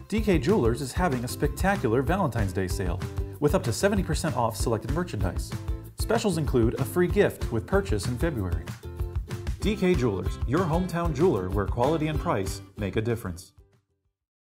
DK Jewelers is having a spectacular Valentine's Day sale with up to 70% off selected merchandise. Specials include a free gift with purchase in February. DK Jewelers, your hometown jeweler where quality and price make a difference.